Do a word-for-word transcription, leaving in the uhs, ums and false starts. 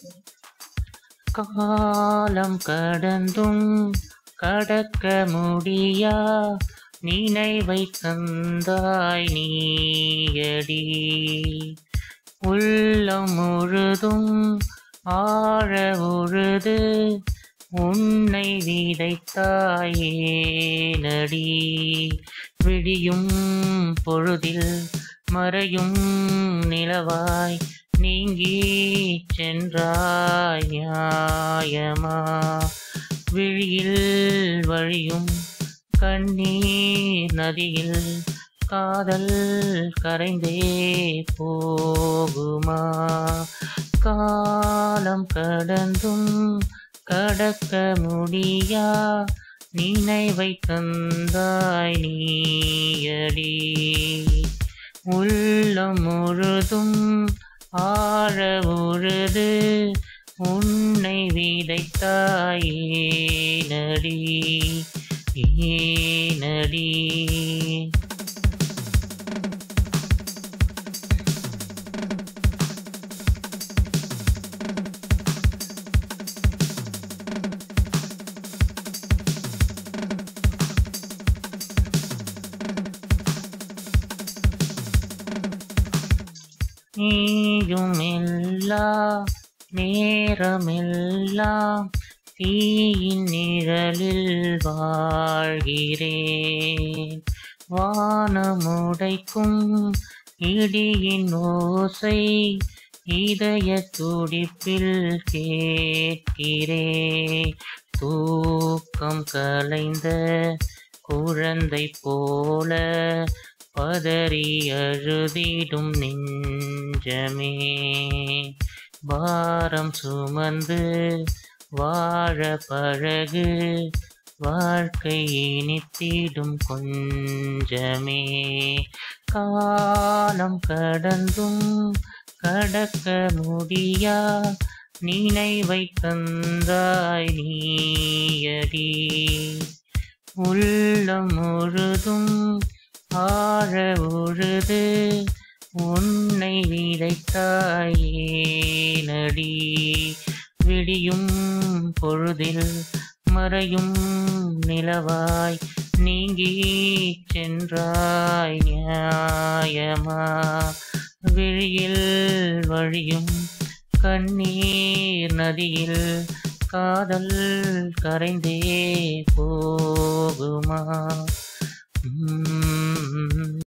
காலம் கடந்தும் கடக்க முடியா நினைவை தந்தாய் நீயடி. உள்ளம் முழுதும் ஆழ உழுது உன்னை விதைத்தாயேனடி. விடியும் பொழுதில் மறையும் நிலவாய் நீங்கி சென்றாய் நியாயமா. விழியில் வழியும் கண்ணீர் நதியில் காதல் கரைந்தே போகுமா. காலம் கடந்தும் கடக்க முடியா நினைவை தந்தாய் நீயடி. உள்ளம் முழுதும் ஆழ உழுது உன்னை விதைத்தாயேனடி ஏனடி. நீயும் எல்லா நேரமெல்லாம் தீயின் நிழலில் வாழ்கிறேன். வானமுடைக்கும் இடியின் ஓசை இதய துடிப்பில் கேட்கிறேன். தூக்கம் கலைந்த குழந்தை போல பதறி அழுதிடும் நெஞ்சமே. பாரம் சுமந்து வாழ பழகு வாழ்க்கை இனித்திடும் கொஞ்சமே. காலம் கடந்தும் கடக்க முடியா நினைவை தந்தாய் நீயடி. உள்ளம் முழுதும் ஆழ உழுது உன்னை விதைத்தாயேனடி. விடியும் பொழுதில் மறையும் நிலவாய் நீங்கி சென்றாய் நியாயமா. விழியில் வழியும் கண்ணீர் நதியில் காதல் கரைந்தே போகுமா. உம்